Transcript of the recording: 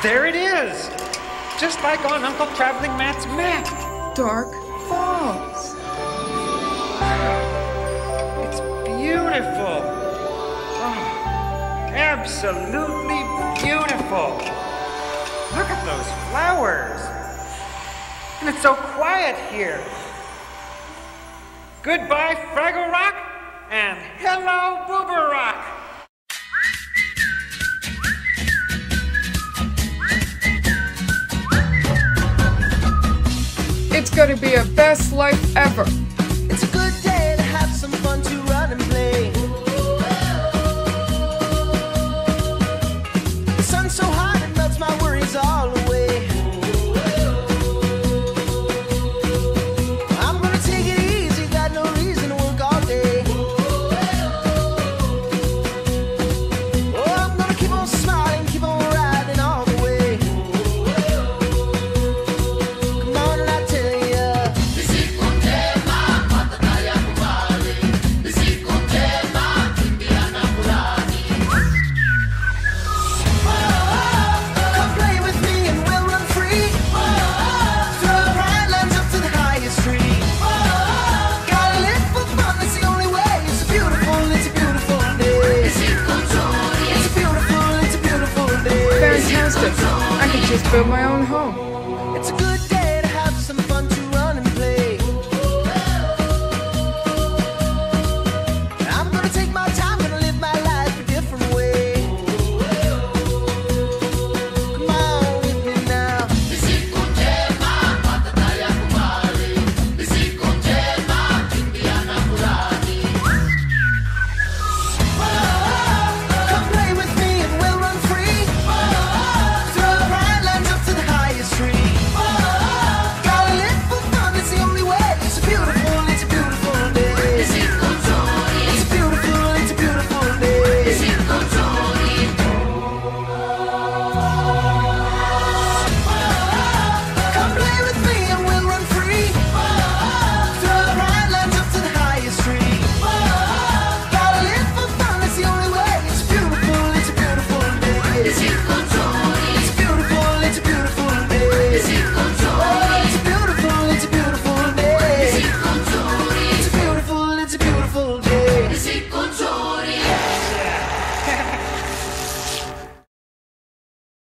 There it is! Just like on Uncle Traveling Matt's map. Dark Falls. It's beautiful. Oh, absolutely beautiful. Look at those flowers. And it's so quiet here. Goodbye, Fraggle Rock, and hello, Boober Rock. It's gonna be a best life ever. It's a good day to have some fun, to run and play. The sun's so hot it melts my worries all away. I'm gonna take it easy, got no reason to work all day. Oh, I'm gonna keep on smiling, keep on riding all the way. Come on and I tell ya, come play with me and we'll run free. Through the bright lands up to the highest tree. Gotta live for fun, that's the only way. It's a beautiful day. It's a beautiful day. Fantastic. I could just build my own home.